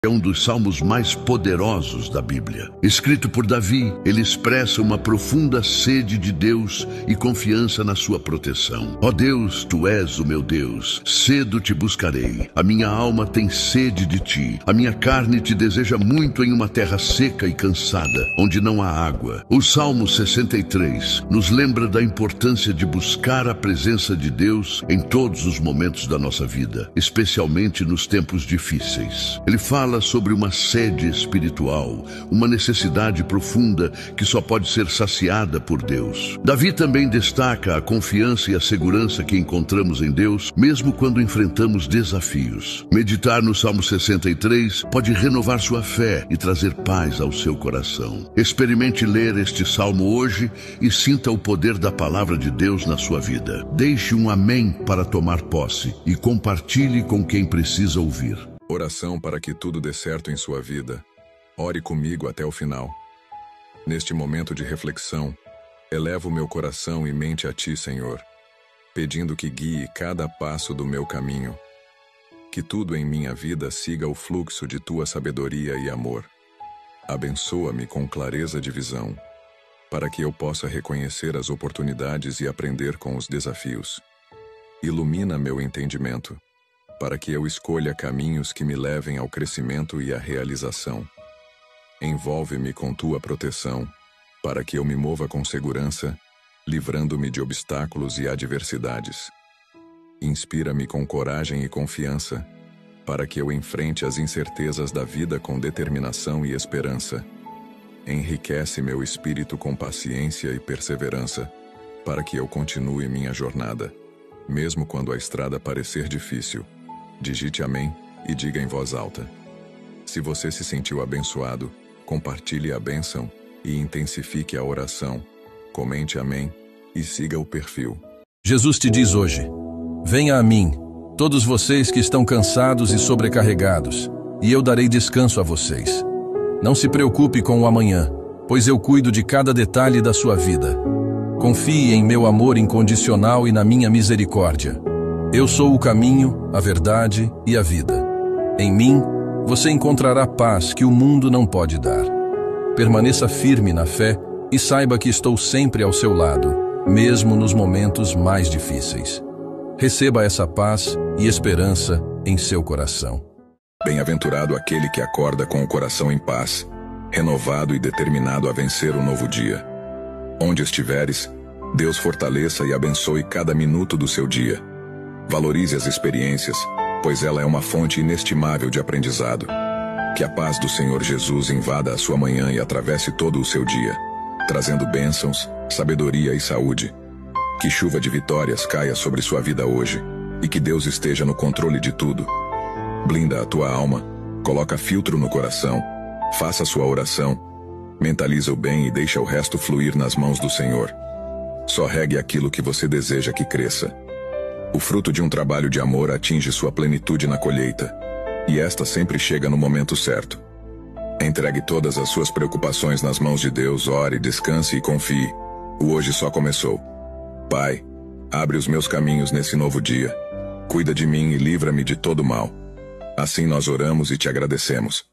É um dos salmos mais poderosos da Bíblia. Escrito por Davi, ele expressa uma profunda sede de Deus e confiança na sua proteção. Ó Deus, tu és o meu Deus, cedo te buscarei. A minha alma tem sede de ti. A minha carne te deseja muito em uma terra seca e cansada, onde não há água. O Salmo 63 nos lembra da importância de buscar a presença de Deus em todos os momentos da nossa vida, especialmente nos tempos difíceis. Ele fala sobre uma sede espiritual, uma necessidade profunda que só pode ser saciada por Deus. Davi também destaca a confiança e a segurança que encontramos em Deus, mesmo quando enfrentamos desafios. Meditar no Salmo 63 pode renovar sua fé e trazer paz ao seu coração. Experimente ler este salmo hoje e sinta o poder da palavra de Deus na sua vida. Deixe um amém para tomar posse e compartilhe com quem precisa ouvir. Oração para que tudo dê certo em sua vida. Ore comigo até o final. Neste momento de reflexão, elevo meu coração e mente a Ti, Senhor, pedindo que guie cada passo do meu caminho. Que tudo em minha vida siga o fluxo de Tua sabedoria e amor. Abençoa-me com clareza de visão, para que eu possa reconhecer as oportunidades e aprender com os desafios. Ilumina meu entendimento, para que eu escolha caminhos que me levem ao crescimento e à realização. Envolve-me com Tua proteção, para que eu me mova com segurança, livrando-me de obstáculos e adversidades. Inspira-me com coragem e confiança, para que eu enfrente as incertezas da vida com determinação e esperança. Enriquece meu espírito com paciência e perseverança, para que eu continue minha jornada, mesmo quando a estrada parecer difícil. Digite amém e diga em voz alta. Se você se sentiu abençoado, compartilhe a bênção e intensifique a oração. Comente amém e siga o perfil. Jesus te diz hoje: venha a mim, todos vocês que estão cansados e sobrecarregados, e eu darei descanso a vocês. Não se preocupe com o amanhã, pois eu cuido de cada detalhe da sua vida. Confie em meu amor incondicional e na minha misericórdia. Eu sou o caminho, a verdade e a vida. Em mim, você encontrará paz que o mundo não pode dar. Permaneça firme na fé e saiba que estou sempre ao seu lado, mesmo nos momentos mais difíceis. Receba essa paz e esperança em seu coração. Bem-aventurado aquele que acorda com o coração em paz, renovado e determinado a vencer o novo dia. Onde estiveres, Deus fortaleça e abençoe cada minuto do seu dia. Valorize as experiências, pois ela é uma fonte inestimável de aprendizado. Que a paz do Senhor Jesus invada a sua manhã e atravesse todo o seu dia, trazendo bênçãos, sabedoria e saúde. Que chuva de vitórias caia sobre sua vida hoje, e que Deus esteja no controle de tudo. Blinda a tua alma, coloca filtro no coração, faça sua oração, mentaliza o bem e deixa o resto fluir nas mãos do Senhor. Só regue aquilo que você deseja que cresça. O fruto de um trabalho de amor atinge sua plenitude na colheita, e esta sempre chega no momento certo. Entregue todas as suas preocupações nas mãos de Deus, ore, descanse e confie. O hoje só começou. Pai, abre os meus caminhos nesse novo dia. Cuida de mim e livra-me de todo mal. Assim nós oramos e te agradecemos.